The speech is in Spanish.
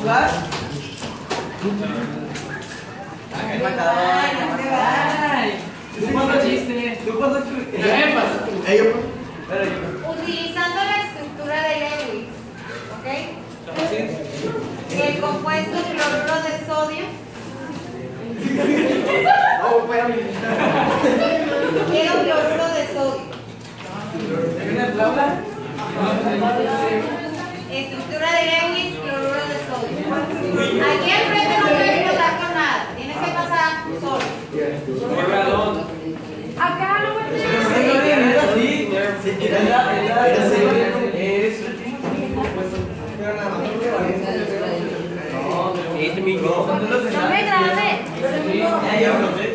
jugar? Utilizando la estructura de Lewis, ¿ok? El compuesto cloruro de sodio quiero cloruro de sodio. Estructura de Lewis, cloruro de sodio. Aquí al frente no puedes pasar con nada, tienes que pasar solo. Acá no puedes no me grabes.